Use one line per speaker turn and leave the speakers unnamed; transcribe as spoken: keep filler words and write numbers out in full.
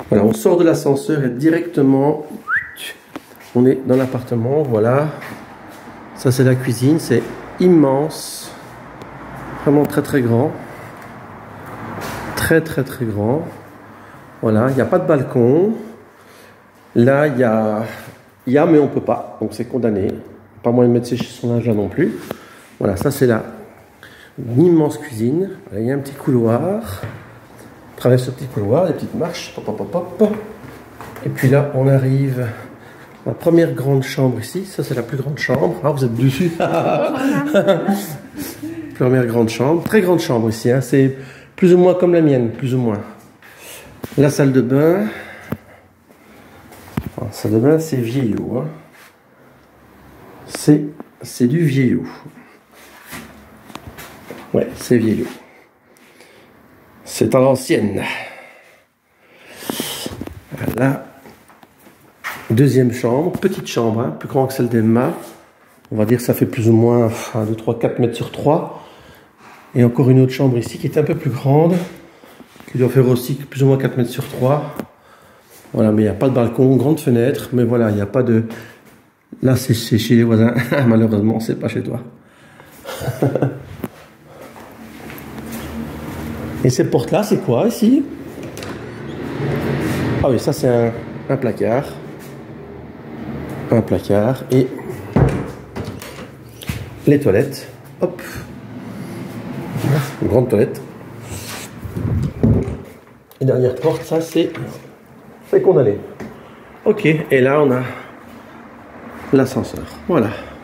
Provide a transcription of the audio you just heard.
Voilà, on sort de l'ascenseur et directement, on est dans l'appartement. Voilà, ça c'est la cuisine, c'est immense, vraiment très très grand, très très très grand. Voilà, il n'y a pas de balcon. Là, il y a, il y a, mais on peut pas, donc c'est condamné. Pas moyen de mettre sécher son linge là non plus. Voilà, ça c'est là, une immense cuisine. Voilà, il y a un petit couloir. On traverse ce petit couloir, des petites marches. Pop, pop, pop, pop. Et puis là, on arrive à la première grande chambre ici. Ça, c'est la plus grande chambre. Ah, vous êtes dessus. Première grande chambre. Très grande chambre ici. Hein. C'est plus ou moins comme la mienne, plus ou moins. La salle de bain. La salle de bain, c'est vieillot. Hein. C'est, c'est du vieillot. Ouais, c'est vieillot. C'est à l'ancienne. Voilà. Deuxième chambre, petite chambre, hein, plus grande que celle d'Emma. On va dire que ça fait plus ou moins un, deux, trois, quatre mètres sur trois. Et encore une autre chambre ici qui est un peu plus grande, qui doit faire aussi plus ou moins quatre mètres sur trois. Voilà, mais il n'y a pas de balcon, grande fenêtre, mais voilà, il n'y a pas de... Là, c'est chez les voisins. Malheureusement, c'est pas chez toi. Et ces portes-là, c'est quoi ici? Ah oui, ça c'est un, un placard. Un placard et les toilettes. Hop. Une grande toilette. Et dernière porte, ça c'est... C'est condamné. Ok, et là on a l'ascenseur. Voilà.